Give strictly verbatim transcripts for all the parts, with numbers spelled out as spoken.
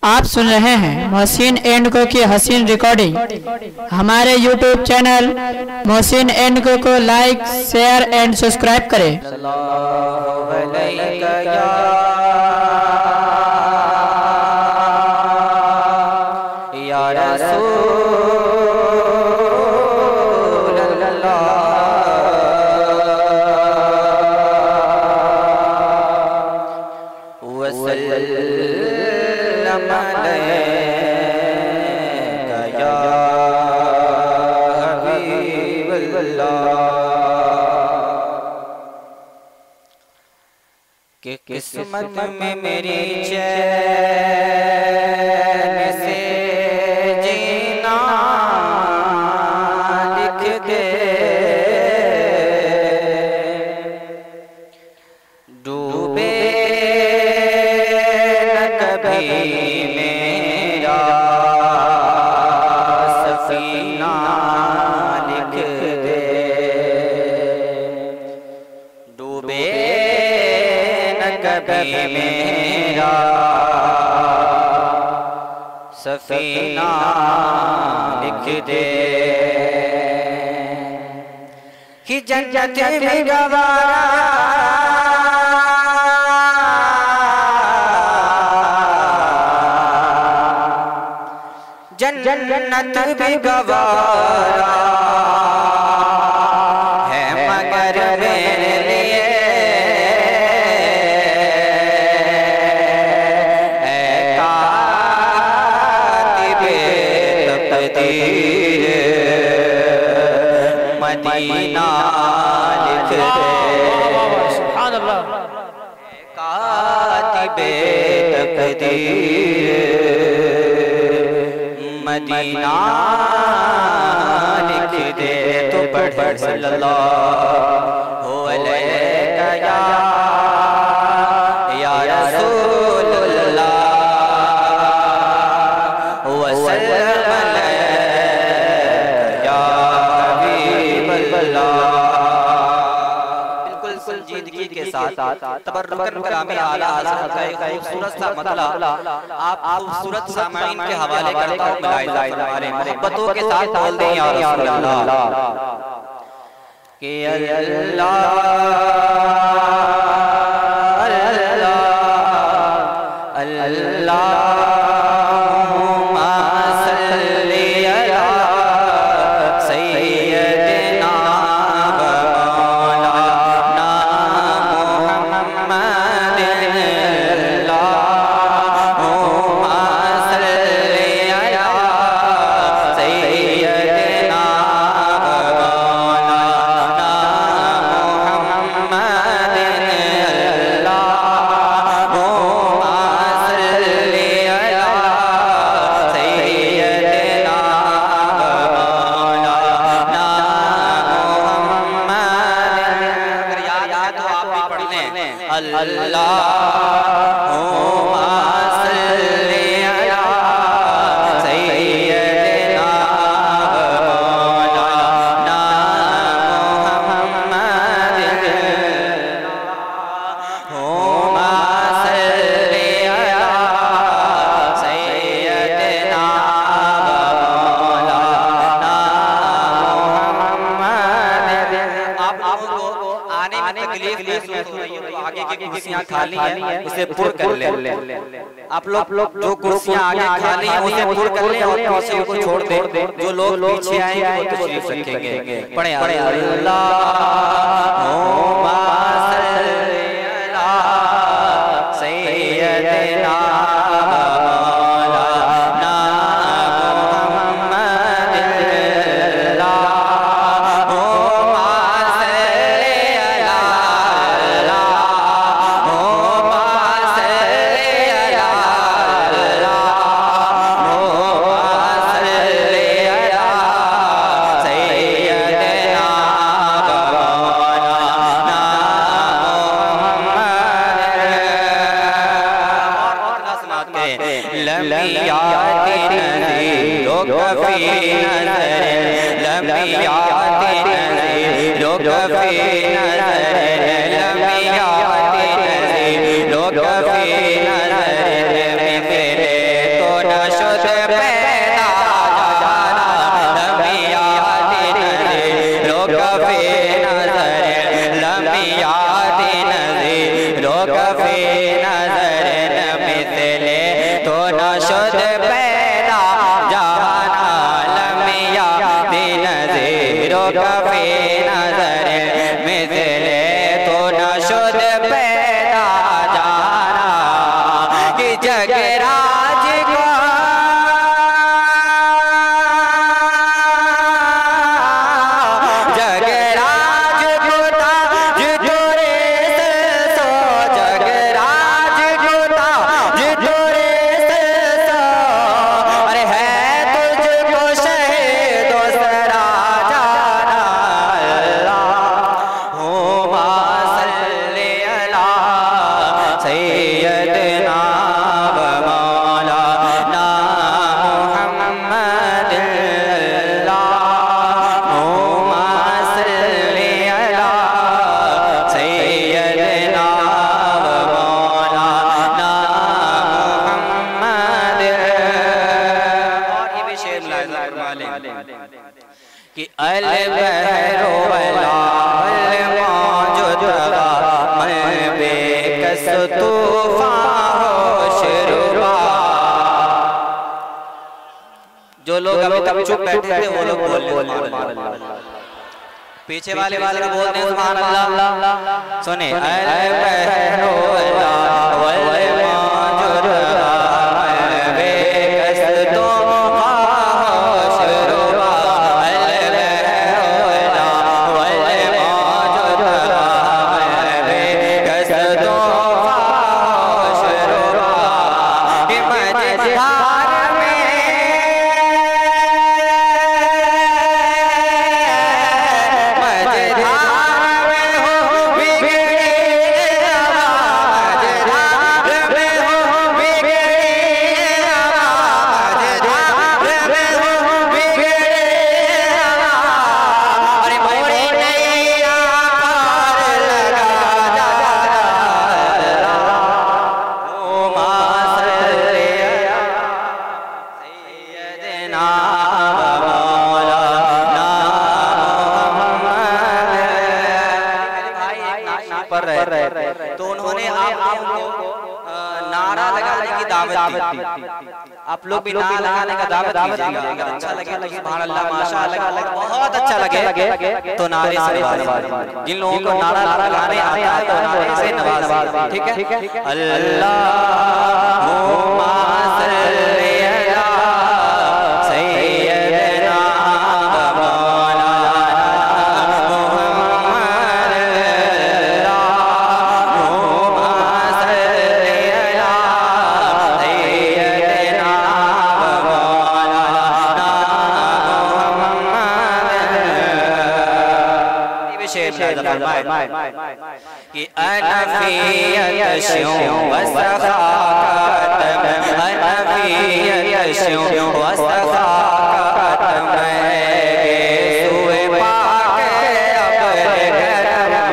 आप सुन रहे हैं मोहसिन एंड को की हसीन रिकॉर्डिंग। हमारे यूट्यूब चैनल मोहसिन एंड को को लाइक शेयर एंड सब्सक्राइब करें। कि किस्मत में मेरी चैन से जीना लिख दे, डूबे न कभी मेरा सफीना लिख दे, डूबे कभी मेरा सफीना लिख दे, कि जन्नत में गवारा जन्नत भी गवारा है, मगर मेरे लिए मदीना लिख दे, सुभान अल्लाह, कातिबे तकदीर मदीना लिख दे। तो पढ़ सल्लल्लाहु अलैहि या रसूल अल्लाह वसल्लम बिल्कुल संजीदगी के साथ तबर्रुकन कलामे आला हज़रत का एक खूबसूरत सा मतलब आप खूबसूरत सामाईन के हवाले करता हूं, मिलाए हमारे मोहब्बतों के साथ बोल दें या रसूल अल्लाह कि अल्लाह अल्लाह अल्लाह खाली है उसे पूर्ण कर ले। आप लोग जो कुर्सियां आगे खाली हैं उसे पूर्ण कर ले और पीछे को छोड़ दे। जो लोग पीछे आएंगे वो तशरीफ रखेंगे। पढ़े अल्लाहुम्मा सल्ली अला सय्यदिना तो तो न शुद्ध पैदा जहान आलमिया दिन ज़ीरो कफी नजर मिसले तो न शुद्ध पैदा जाना कि जगराज को जगराज को ताज तोरे सो जगराज को ताज तोरे सो अरे है तुझको शहीद सरा जाना हुमा सल्ली अला सैयदना व मौलाना मुहम्मद हुमा सल्ली अला सैयदना व मौलाना मुहम्मद। और ये भी शेर मुलाहिजा फरमा लें कि अल बहरो वला अल मौजूद मैं बेकस तूफान हो शुरुआ। जो लोग अभी तक चुप बैठे थे वो लोग बोल बोल पीछे वाले वाले को बोलते हैं सुभान अल्लाह। सुने अल बहरो वला अल मौजूद मैं बेकस तूफान हो शुरुआ। तो उन्होंने आपको नारा लगाने की दावत दी। आप लोग भी नारा लगाने का दावत दीजिएगा। अगर अच्छा लगे तो सुभान अल्लाह माशाअल्लाह, बहुत अच्छा लगे तो नारे से नवाजिए। जिन लोगों को नारा लगाने आता है तो नारे से नवाजिए, ठीक है। अल्लाहुम्मा सल्ली अला सय्यदना व मौलाना मुहम्मद। अल्लाहुम्मा सल्ली अला सय्यदना व मौलाना मुहम्मद। ये शेर फरमाए कि अनफियत शो वसखात अनफियत शो वसखात में सुए पाक अपने करम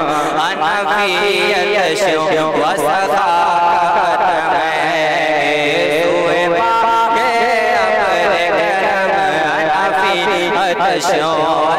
अनफियत शो वसखात में सुए पाक अपने करम अनफियत शो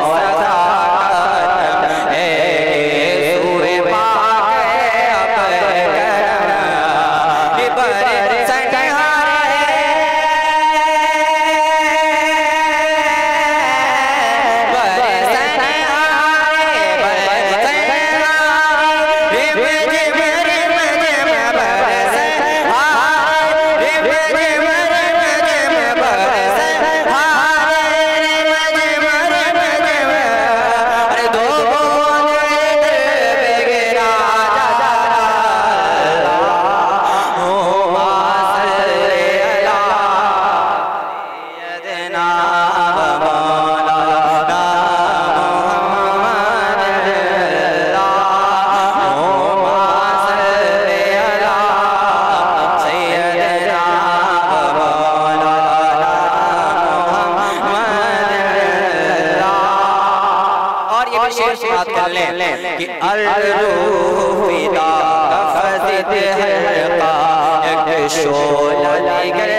कि अल-रूह फिदा कफ़ज़िद हल्का एक शोला निगर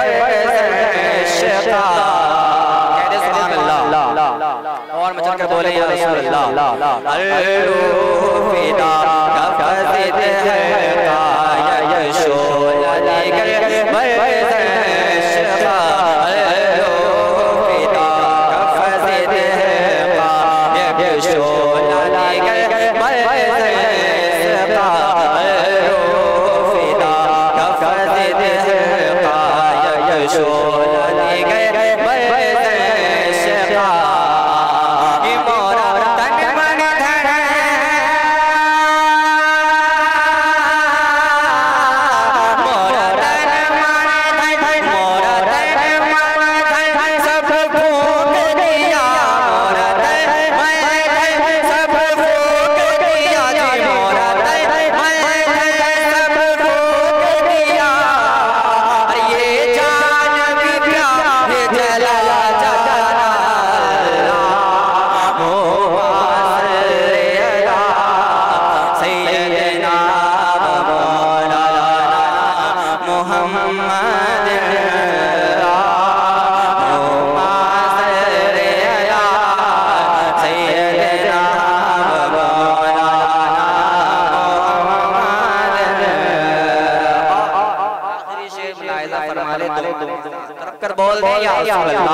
बरशका। कहते सुभान अल्लाह और मचल कर बोले या रसूल अल्लाह। अल-रूह फिदा कफ़ज़िद हल्का एक शोला निगर कर बोल दे या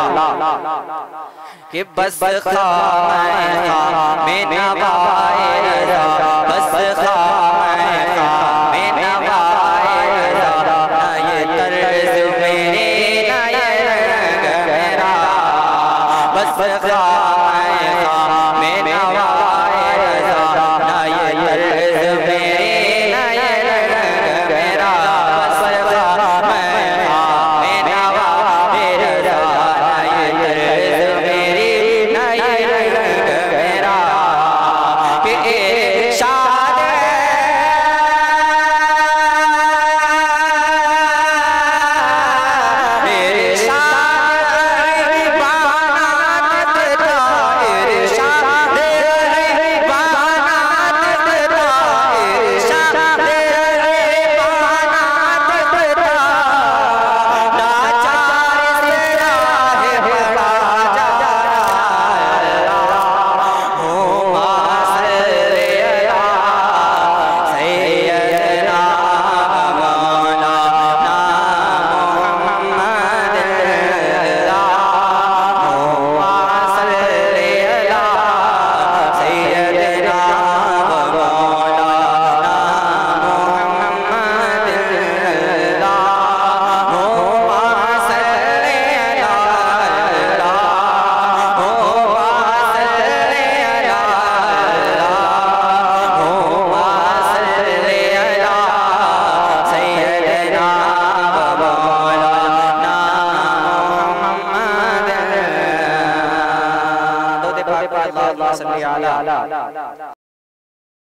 कि बस खाए में नवाए बस खाए में नवाए ये तर्ज मेरे नए गहरा बस खाए में नवाए ये तर्ज मेरे नए गहरा बस